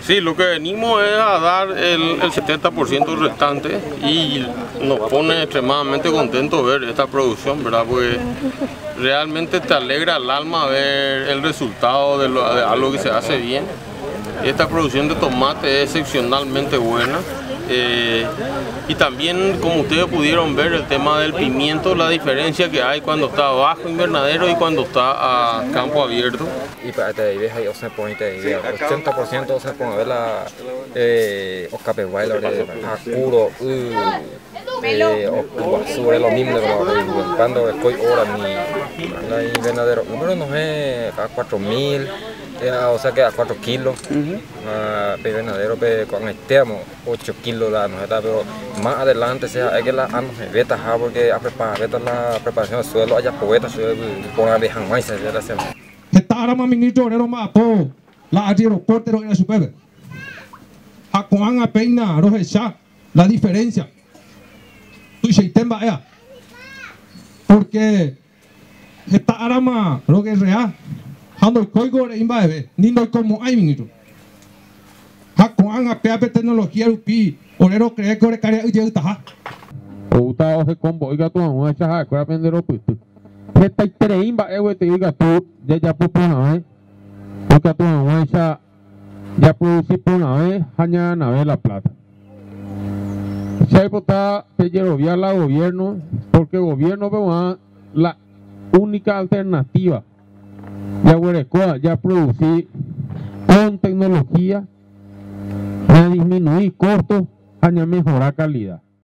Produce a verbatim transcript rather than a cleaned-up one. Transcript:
Sí, lo que venimos es a dar el, el setenta por ciento restante y nos pone extremadamente contentos ver esta producción, ¿verdad? Porque realmente te alegra el alma ver el resultado de, lo, de algo que se hace bien. Esta producción de tomate es excepcionalmente buena. Eh, y también, como ustedes pudieron ver, el tema del pimiento, la diferencia que hay cuando está bajo invernadero y cuando está a campo abierto. Y para te ves ahí, o sea, ponete ahí, ochenta por ciento, o sea, pon ver la, eh, os capes bailar, acuro, eh, o sobre lo mismo, cuando estoy ahora mi, la invernadero, número no es a cuatro mil. Yeah, o sea que a cuatro kilos, uh-huh. uh, invernadero con este ocho kilos, la, no, pero más adelante sea, es que la anos beta, porque a preparar la preparación del suelo, allá poetas, por la de jamás se debe hacer. Está ahora más ministro, era más todo, la aeropuerto era super. A Juan a Peina, Roja, la diferencia. Tu Sheitemba ea. Porque está ahora más, lo que es real. Cuando el código de imbabe, ni no como hay ministro. Hakuan a peape tecnología rupi, orero cree que ore caria y llega taja. Outa o combo iga tu uma chaha, cora pendero putu. Peta treimba ewe te iga tu, ya ya pu puna eh. Porque tu uma cha ya produci puna eh, hanya nave la plata. Se pota pellerovia la gobierno, porque gobierno veo la única alternativa. Ya huerecoa, ya producir con tecnología, ya disminuir costos, a mejorar calidad.